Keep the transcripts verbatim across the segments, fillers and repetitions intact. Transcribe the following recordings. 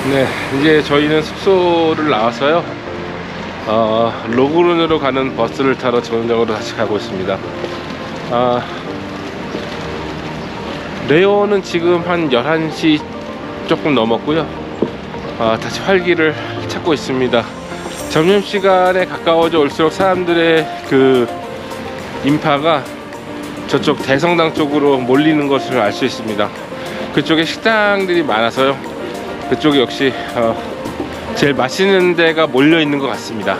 네, 이제 저희는 숙소를 나와서요, 어, 로그룬으로 가는 버스를 타러 정상으로 다시 가고 있습니다. 아, 레오는 지금 한 열한 시 조금 넘었고요. 아, 다시 활기를 찾고 있습니다. 점심시간에 가까워져 올수록 사람들의 그 인파가 저쪽 대성당 쪽으로 몰리는 것을 알 수 있습니다. 그쪽에 식당들이 많아서요, 그쪽이 역시 어, 제일 맛있는 데가 몰려 있는 것 같습니다.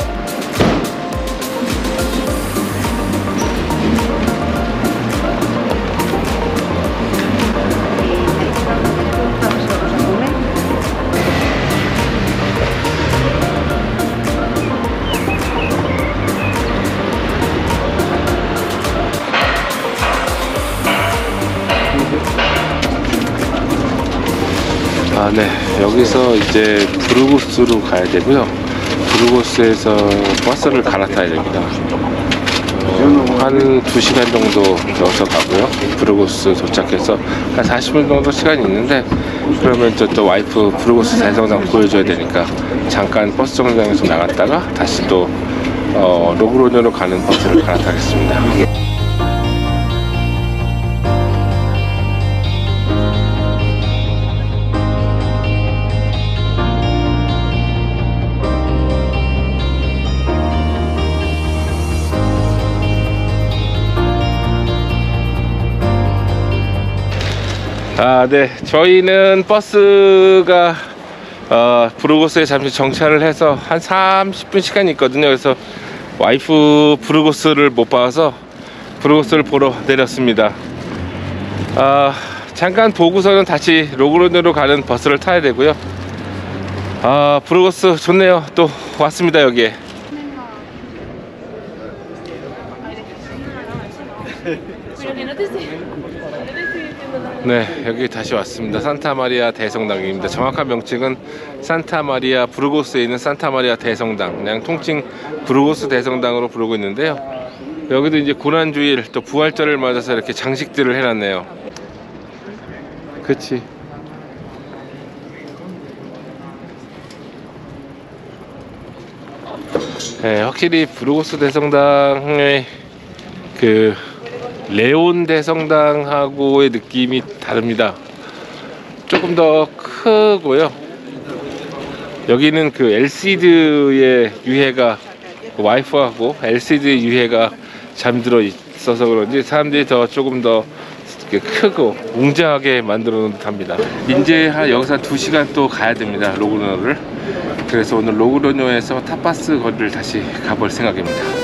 아, 네, 여기서 이제 부르고스로 가야 되고요. 부르고스에서 버스를 갈아타야 됩니다. 어, 한 두 시간 정도 넣어서 가고요. 부르고스 도착해서 한 사십 분 정도 시간이 있는데, 그러면 저 또 와이프 부르고스 대성당 보여줘야 되니까 잠깐 버스 정류장에서 나갔다가 다시 또 어, 로그로뇨로 가는 버스를 갈아타겠습니다. 아, 네, 저희는 버스가 어, 부르고스에 잠시 정차를 해서 한 삼십 분 시간이 있거든요. 그래서 와이프 부르고스를 못 봐서 부르고스를 보러 내렸습니다. 아, 잠깐 보고서는 다시 로그로뇨로 가는 버스를 타야 되고요. 아, 부르고스 좋네요. 또 왔습니다, 여기에. 네, 여기 다시 왔습니다. 산타마리아 대성당입니다. 정확한 명칭은 산타마리아 부르고스에 있는 산타마리아 대성당, 그냥 통칭 부르고스 대성당으로 부르고 있는데요. 여기도 이제 고난주일 또 부활절을 맞아서 이렇게 장식들을 해놨네요. 그치. 네, 확실히 부르고스 대성당의 그 레온 대성당하고의 느낌이 다릅니다. 조금 더 크고요. 여기는 그 엘시드의 유해가, 그 와이프하고 엘시드의 유해가 잠들어 있어서 그런지 사람들이 더 조금 더 크고 웅장하게 만들어 놓은 듯합니다. 이제 한 여기서 한 두 시간 또 가야 됩니다, 로그로뇨를. 그래서 오늘 로그로뇨에서 타파스 거리를 다시 가볼 생각입니다.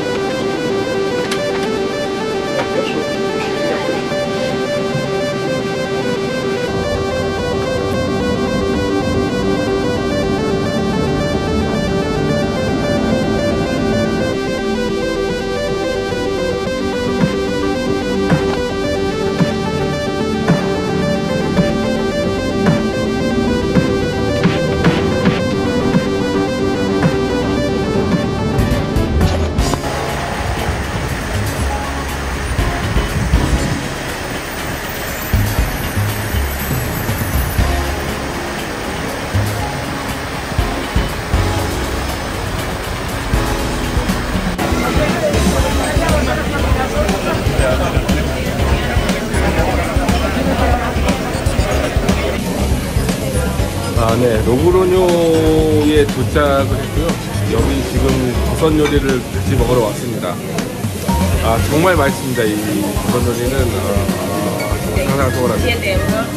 아, 네, 로그로뇨에 도착을 했고요. 여기 지금 버섯 요리를 같이 먹으러 왔습니다. 아, 정말 맛있습니다. 이 버섯 요리는 아, 정말 상상을 초월합니다.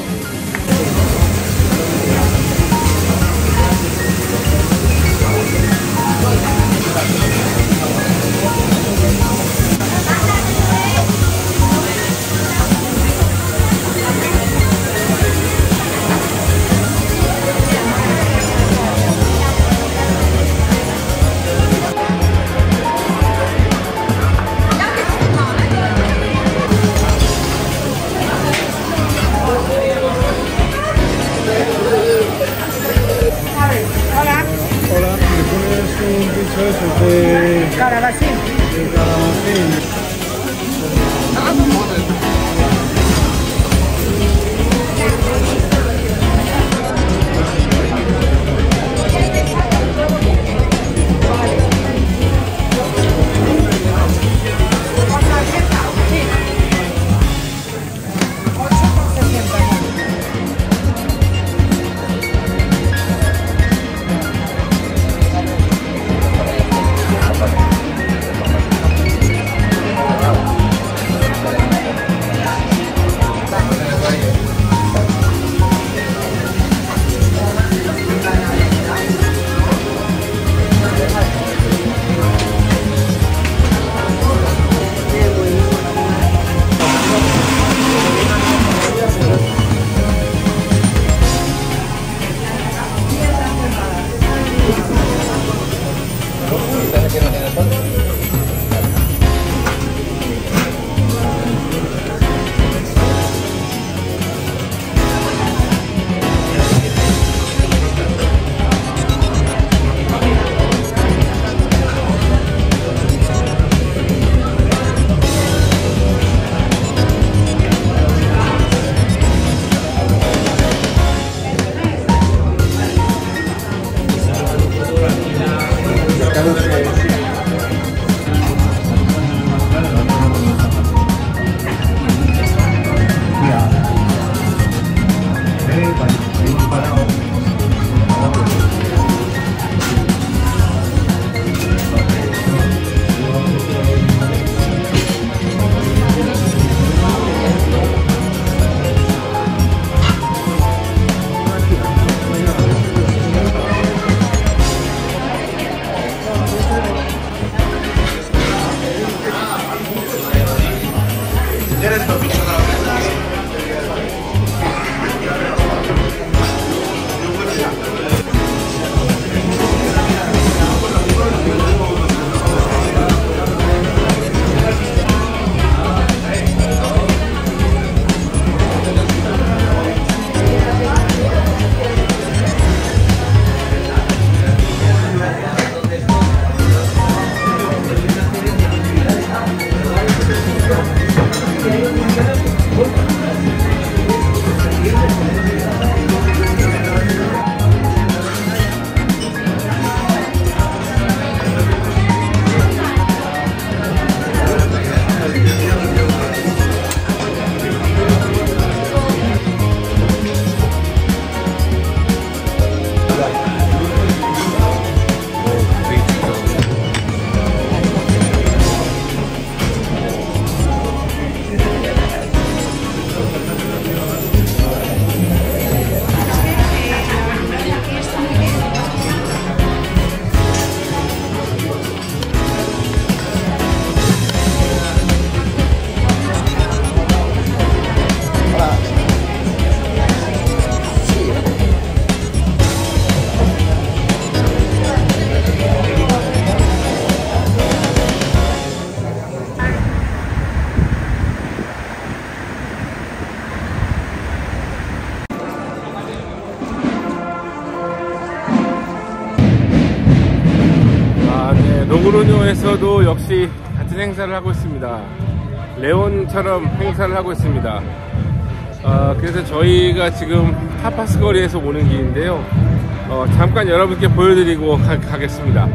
로그로뇨에서도 역시 같은 행사를 하고 있습니다. 레온처럼 행사를 하고 있습니다. 어, 그래서 저희가 지금 타파스 거리에서 오는 길인데요. 어, 잠깐 여러분께 보여드리고 가, 가겠습니다.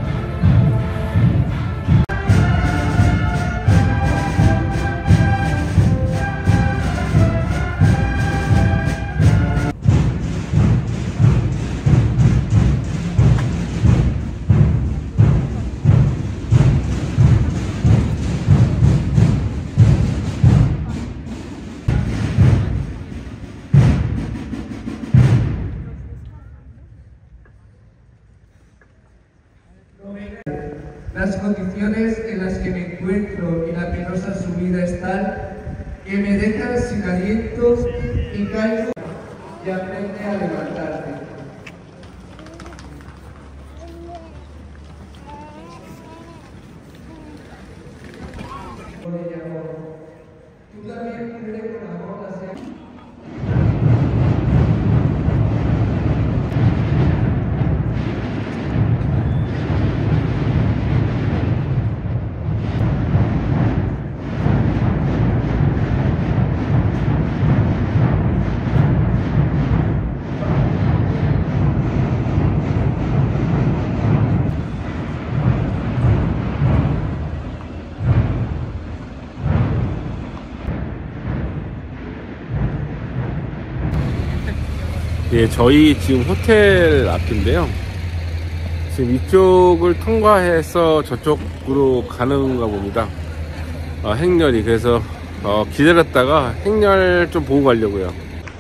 Las condiciones en las que me encuentro y la penosa subida es tal que me dejan sin aliento y caigo y aprende a levantarte. Tú también puedes con amor hacer. 예, 저희 지금 호텔 앞인데요. 지금 이쪽을 통과해서 저쪽으로 가는가 봅니다. 어, 행렬이. 그래서 어, 기다렸다가 행렬 좀 보고 가려고요.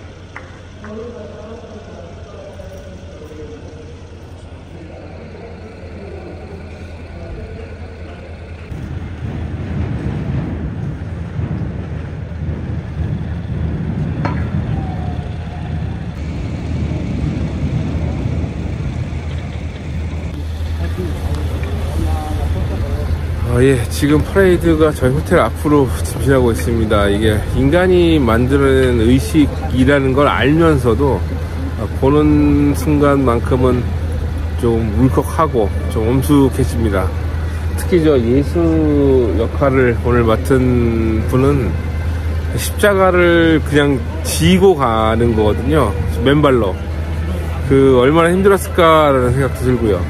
어, 예, 지금 퍼레이드가 저희 호텔 앞으로 지나고 있습니다. 이게 인간이 만들어낸 의식이라는 걸 알면서도 어, 보는 순간만큼은 좀 울컥하고 좀 엄숙해집니다. 특히 저 예수 역할을 오늘 맡은 분은 십자가를 그냥 지고 가는 거거든요. 맨발로. 그 얼마나 힘들었을까라는 생각도 들고요.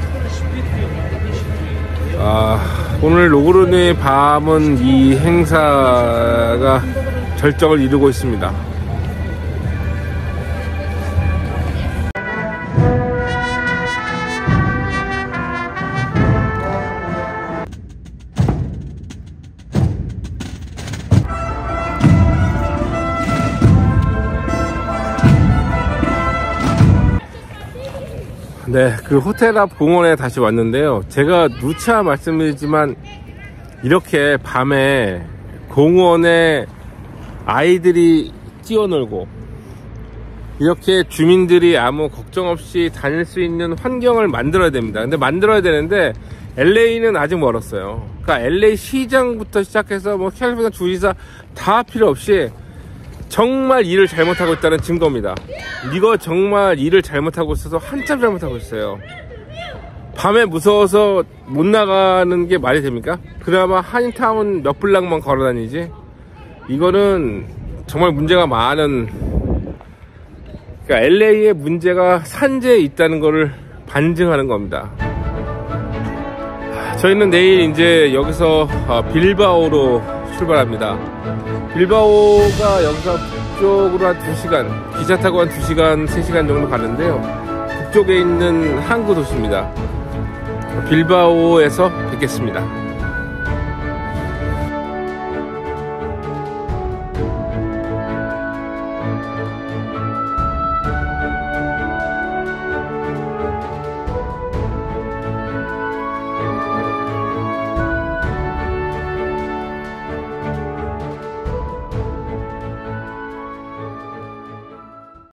아, 오늘 로그로뇨의 밤은 이 행사가 절정을 이루고 있습니다. 네, 그 호텔 앞 공원에 다시 왔는데요. 제가 누차 말씀드리지만 이렇게 밤에 공원에 아이들이 뛰어놀고 이렇게 주민들이 아무 걱정 없이 다닐 수 있는 환경을 만들어야 됩니다. 근데 만들어야 되는데 엘에이는 아직 멀었어요. 그러니까 엘에이 시장부터 시작해서 뭐 캘리포니아 주지사 다 필요 없이 정말 일을 잘못하고 있다는 증거입니다. 이거 정말 일을 잘못하고 있어서 한참 잘못하고 있어요. 밤에 무서워서 못 나가는 게 말이 됩니까? 그나마 한인타운 몇 블락만 걸어 다니지. 이거는 정말 문제가 많은, 그러니까 엘에이의 문제가 산재에 있다는 것을 반증하는 겁니다. 저희는 내일 이제 여기서 빌바오로 출발합니다. 빌바오가 여기서 북쪽으로 한 두 시간, 기차 타고 한 두 시간, 세 시간 정도 가는데요. 북쪽에 있는 항구 도시입니다. 빌바오에서 뵙겠습니다.